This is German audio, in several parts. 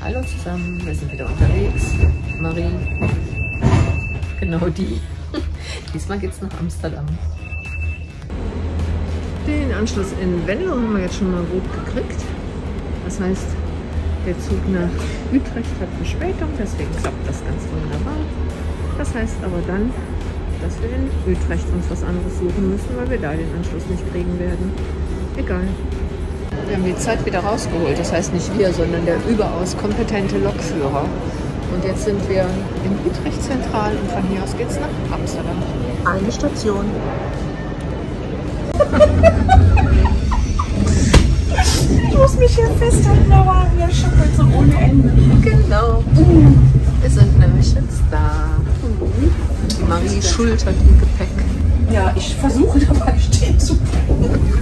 Hallo zusammen, wir sind wieder unterwegs. Marie, genau die. Diesmal geht's nach Amsterdam. Den Anschluss in Venlo haben wir jetzt schon mal gut gekriegt. Das heißt, der Zug nach Utrecht hat Verspätung, deswegen klappt das ganz wunderbar. Das heißt aber dann, dass wir in Utrecht uns was anderes suchen müssen, weil wir da den Anschluss nicht kriegen werden. Egal. Wir haben die Zeit wieder rausgeholt, das heißt nicht wir, sondern der überaus kompetente Lokführer. Und jetzt sind wir in Utrecht zentral und von hier aus geht's nach Amsterdam. Eine Station. Ich muss mich hier festhalten, aber hier schaffelt so ohne Ende. Genau. Wir sind nämlich jetzt da. Die Marie schultert ihr Gepäck. Ja, ich versuche dabei stehen zu bleiben.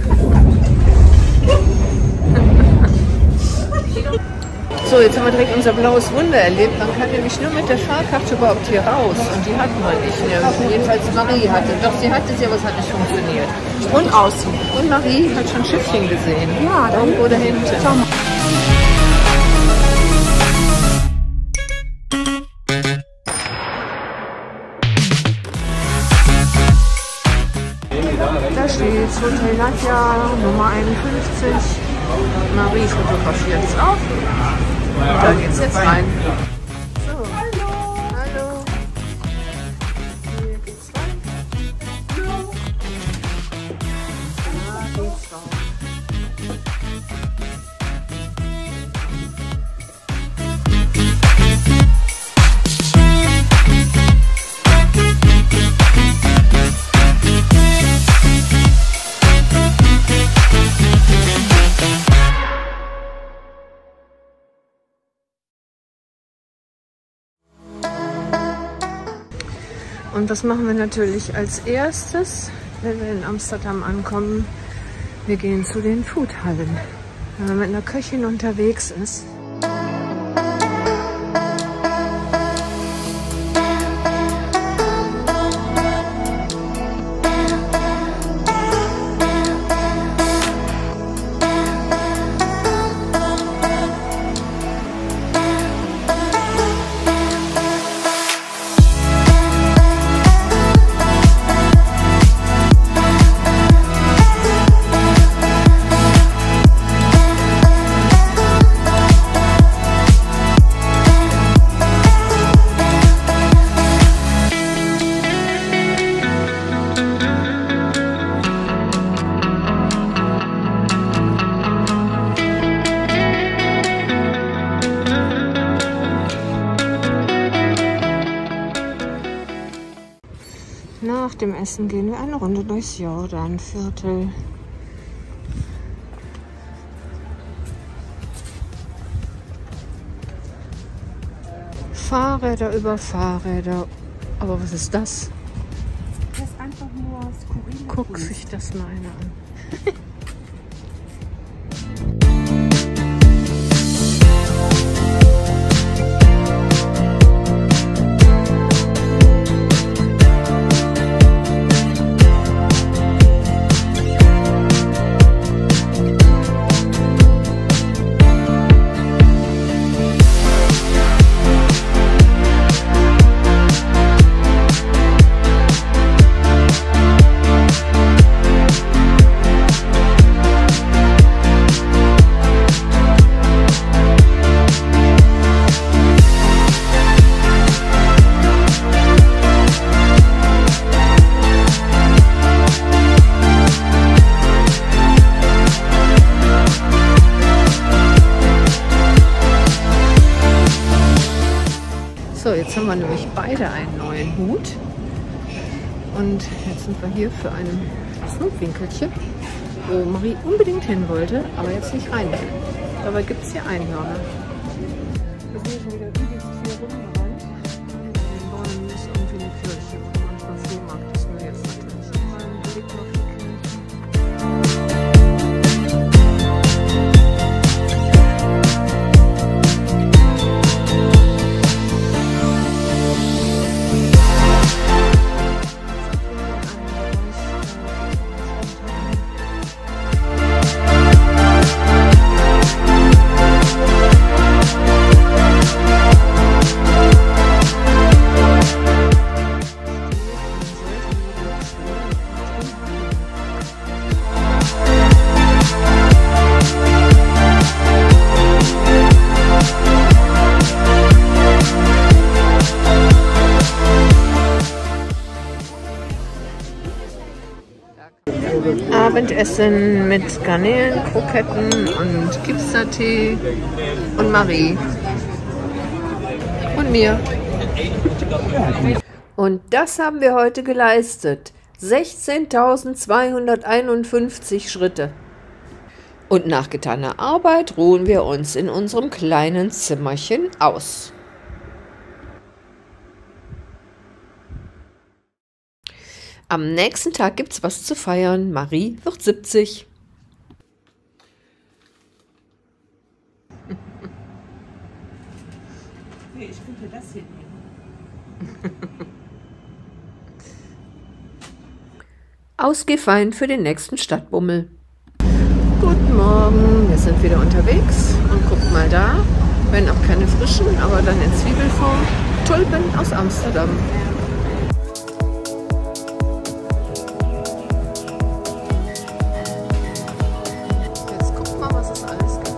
So, jetzt haben wir direkt unser blaues Wunder erlebt. Man kann nämlich nur mit der Fahrkarte überhaupt hier raus. Und die hatten wir nicht. Jedenfalls Marie hatte. Doch, sie hatte sie, aber es hat nicht funktioniert. Und außen. Und Marie hat schon Schiffchen gesehen. Ja, da irgendwo dahinten. Schau mal. Da steht Hotel Nadja, Nummer 51. Marie fotografiert es auch. Und da geht's jetzt rein. So. Hallo. Hier geht's rein. Hallo. Da geht's rein. Und was machen wir natürlich als erstes, wenn wir in Amsterdam ankommen? Wir gehen zu den Foodhallen, wenn man mit einer Köchin unterwegs ist. Nach dem Essen gehen wir eine Runde durchs Jordanviertel. Fahrräder über Fahrräder. Aber was ist das? Das ist einfach nur skurrile Guck Kunst. sich das mal einer an. So, jetzt haben wir nämlich beide einen neuen Hut. Und jetzt sind wir hier für ein Flugwinkelchen, wo Marie unbedingt hin wollte, aber jetzt nicht rein will. Dabei gibt es hier Einhörner. Wir sind schon wieder übelst viel rumgerannt. In den Bäumen ist irgendwie eine Kirche, wo man manchmal Flohmarkt ist. Nur jetzt natürlich mal einen Blick auf die Kirche. Essen mit Garnelen, Kroketten und Kipstertee und Marie und mir. Und das haben wir heute geleistet. 16.251 Schritte. Und nach getaner Arbeit ruhen wir uns in unserem kleinen Zimmerchen aus. Am nächsten Tag gibt's was zu feiern. Marie wird 70. Nee, ich könnte das hier nehmen. Ausgehfein für den nächsten Stadtbummel. Guten Morgen, wir sind wieder unterwegs und guckt mal da, wenn auch keine frischen, aber dann in Zwiebelform, Tulpen aus Amsterdam. Jetzt guckt mal, was es alles gibt.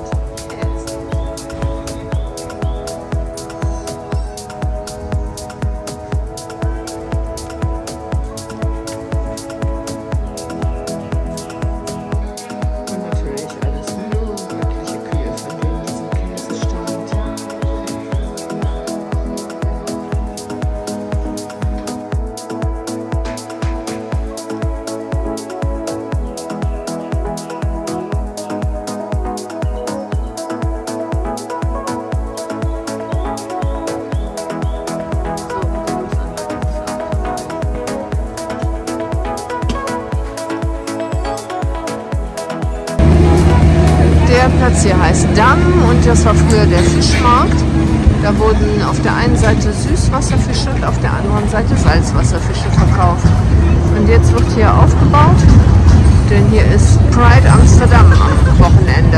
Der Platz hier heißt Damm und das war früher der Fischmarkt. Da wurden auf der einen Seite Süßwasserfische und auf der anderen Seite Salzwasserfische verkauft. Und jetzt wird hier aufgebaut, denn hier ist Pride Amsterdam am Wochenende.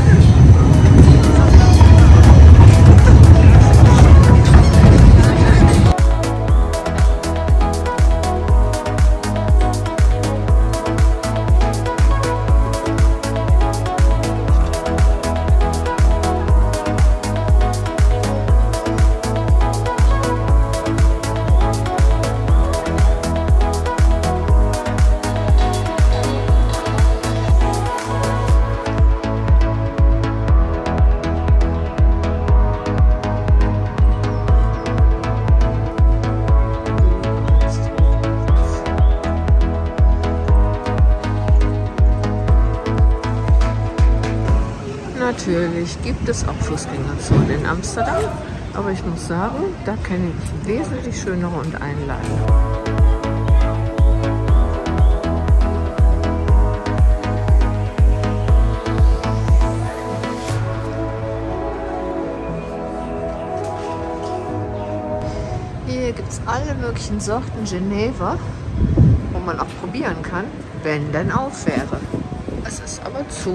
Natürlich gibt es auch Fußgängerzonen in Amsterdam, aber ich muss sagen, da kenne ich wesentlich schönere und einladende. Hier gibt es alle möglichen Sorten Geneva, wo man auch probieren kann, wenn denn auf wäre. Es ist aber zu.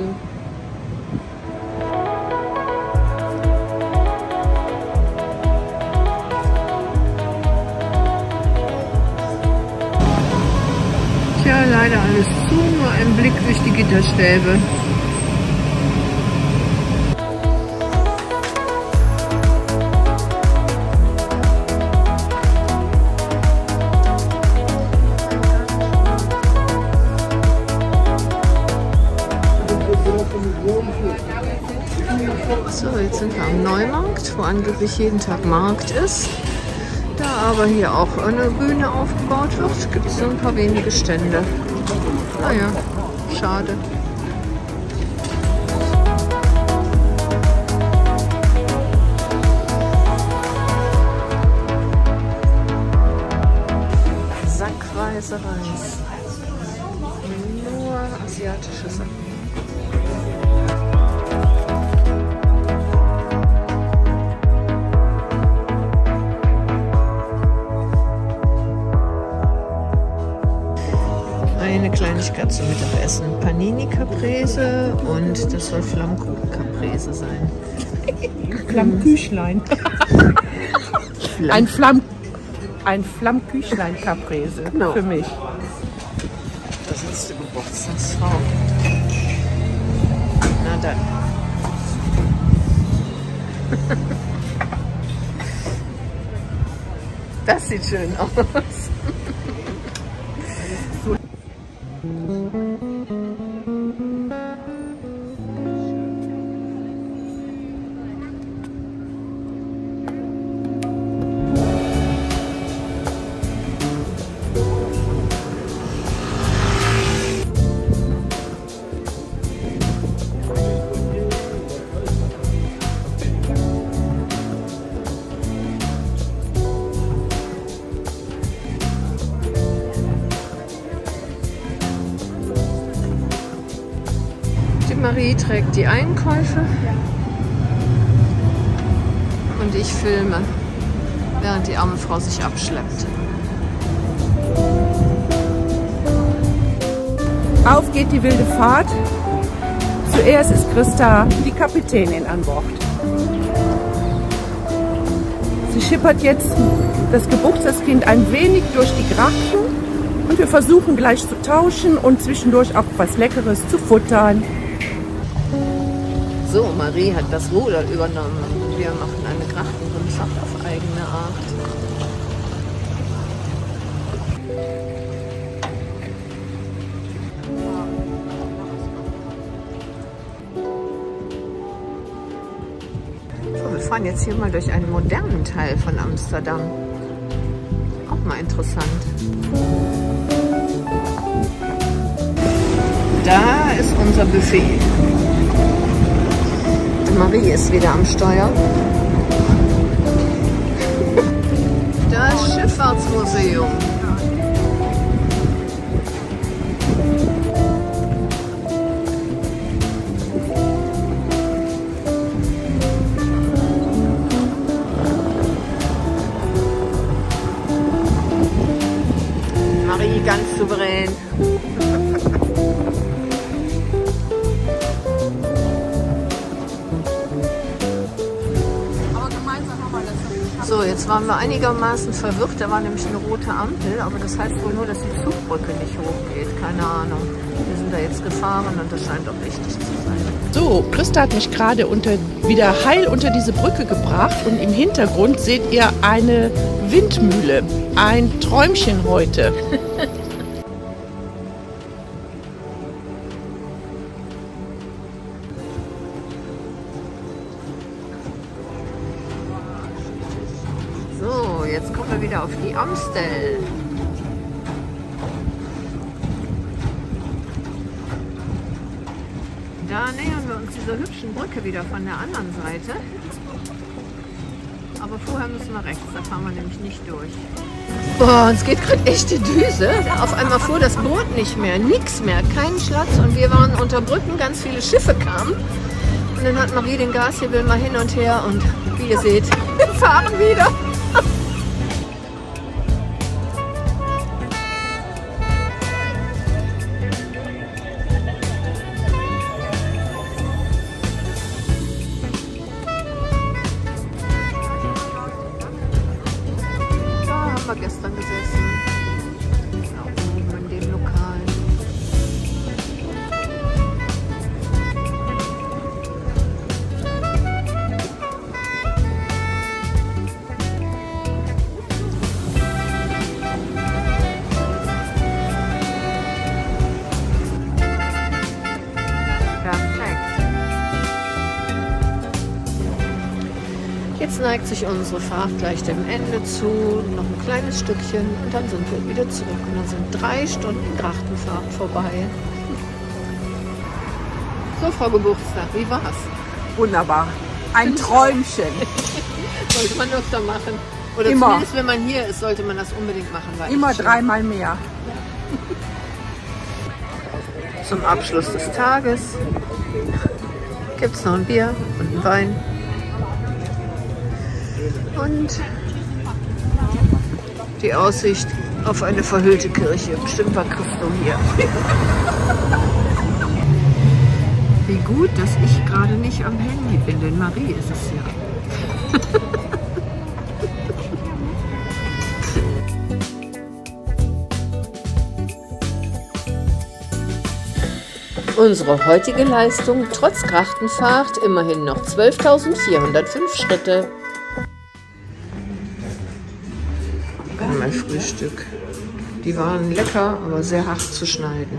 Tja, leider alles zu, nur ein Blick durch die Gitterstäbe. So, jetzt sind wir am Neumarkt, wo angeblich jeden Tag Markt ist. Da aber hier auch eine Bühne aufgebaut wird, gibt es so ein paar wenige Stände. Naja, schade. Sackweise Reis. Nur asiatische Sachen. Eine Kleinigkeit zum Mittagessen. Panini Caprese und das soll Flammkuchen Caprese sein. Flammküchlein. Ein Flammküchlein Caprese für mich. Das ist die Geburtstagsfrau. Na dann. Das sieht schön aus. Marie trägt die Einkäufe und ich filme, während die arme Frau sich abschleppt. Auf geht die wilde Fahrt. Zuerst ist Christa, die Kapitänin, an Bord. Sie schippert jetzt das Geburtstagskind ein wenig durch die Grachten und wir versuchen gleich zu tauschen und zwischendurch auch was Leckeres zu futtern. So, Marie hat das Ruder übernommen. Wir machen eine Grachtenrundfahrt auf eigene Art. So, wir fahren jetzt hier mal durch einen modernen Teil von Amsterdam. Auch mal interessant. Da ist unser Buffet. Marie ist wieder am Steuer. Das Schifffahrtsmuseum. Marie ganz souverän. So, jetzt waren wir einigermaßen verwirrt. Da war nämlich eine rote Ampel, aber das heißt wohl nur, dass die Zugbrücke nicht hochgeht. Keine Ahnung. Wir sind da jetzt gefahren und das scheint auch richtig zu sein. So, Christa hat mich gerade wieder heil unter diese Brücke gebracht und im Hintergrund seht ihr eine Windmühle. Ein Träumchen heute. So, jetzt kommen wir wieder auf die Amstel. Da nähern wir uns dieser hübschen Brücke wieder von der anderen Seite. Aber vorher müssen wir rechts, da fahren wir nämlich nicht durch. Boah, uns geht gerade echt die Düse. Auf einmal fuhr das Boot nicht mehr, nix mehr, kein Schlitz. Und wir waren unter Brücken, ganz viele Schiffe kamen. Und dann hat Marie den Gashebel mal hin und her und wie ihr seht, wir fahren wieder. Haben wir gestern gesessen. Auch oben in dem Lokal. Perfekt. Jetzt neigt sich unsere Fahrt gleich dem Ende zu, noch ein kleines Stückchen und dann sind wir wieder zurück. Und dann sind 3 Stunden Grachtenfahrt vorbei. So, Frau Geburtstag, wie war's? Wunderbar. Ein Träumchen. Sollte man öfter machen. Oder immer. Zumindest wenn man hier ist, sollte man das unbedingt machen. Weil Immer 3-mal mehr. Zum Abschluss des Tages gibt es noch ein Bier und einen Wein. Und die Aussicht auf eine verhüllte Kirche. Bestimmt war Christo hier. Wie gut, dass ich gerade nicht am Handy bin, denn Marie ist es ja. Unsere heutige Leistung trotz Grachtenfahrt immerhin noch 12.405 Schritte. Mein Frühstück. Die waren lecker, aber sehr hart zu schneiden.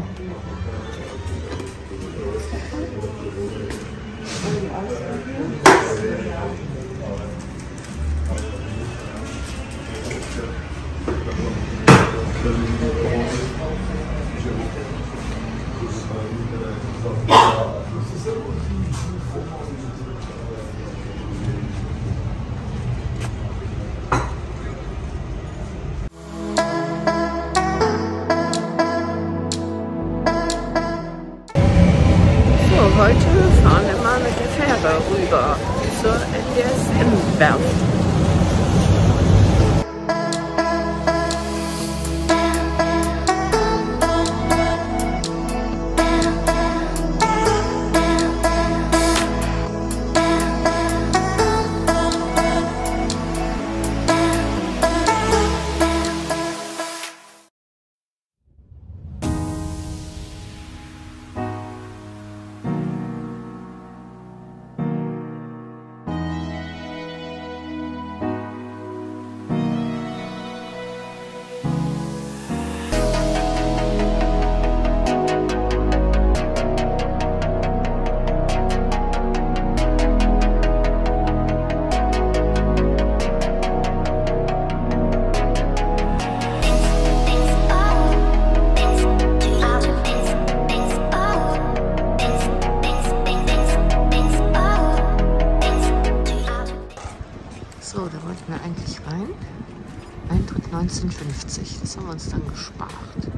Heute zur NDSM-Werft. So, da wollten wir eigentlich rein. Eintritt 19,50. Das haben wir uns dann gespart.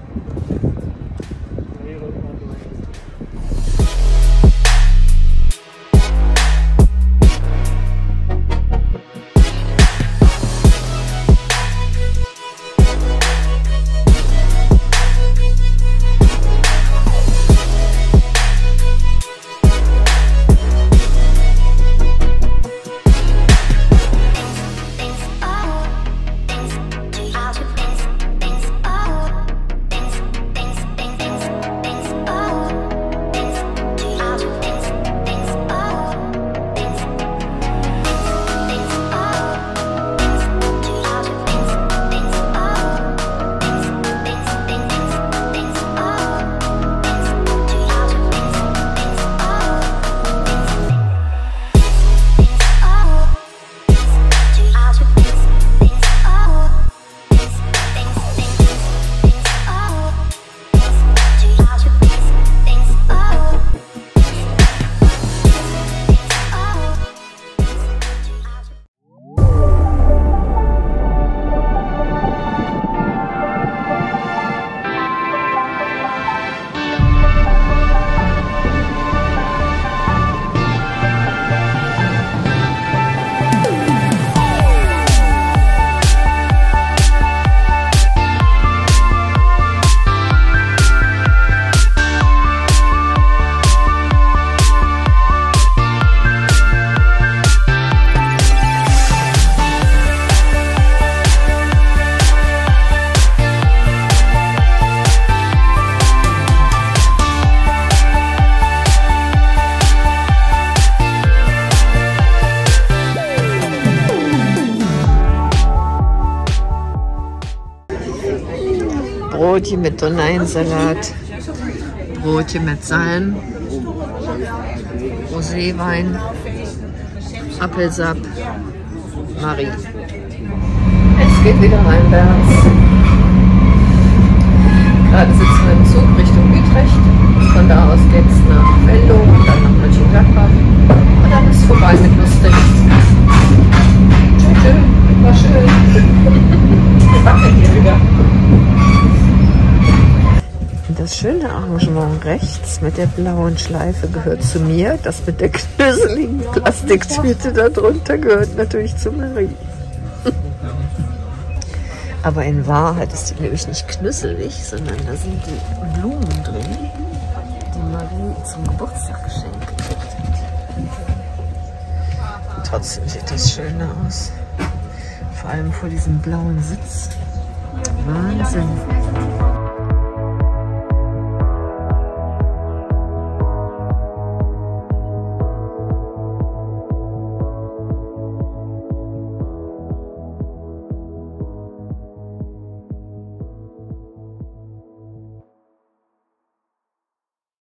Brotchen mit Donauinsalat, Brotchen mit Salm, Roséwein, Apfelsaft, Marie. Es geht wieder reinwärts. Gerade sitzen wir im Zug Richtung Utrecht. Von da aus geht es nach Venlo und dann nach Mönchengladbach. Und dann ist es vorbei mit lustig. Schön, war schön. Wir wackeln hier wieder. Das schöne Arrangement rechts mit der blauen Schleife gehört zu mir. Das mit der knöseligen Plastiktüte darunter gehört natürlich zu Marie. Aber in Wahrheit ist die nämlich nicht knüsselig, sondern da sind die Blumen drin, die Marie zum Geburtstag geschenkt gekriegt hat. Trotzdem sieht das schön aus. Vor allem vor diesem blauen Sitz. Wahnsinn.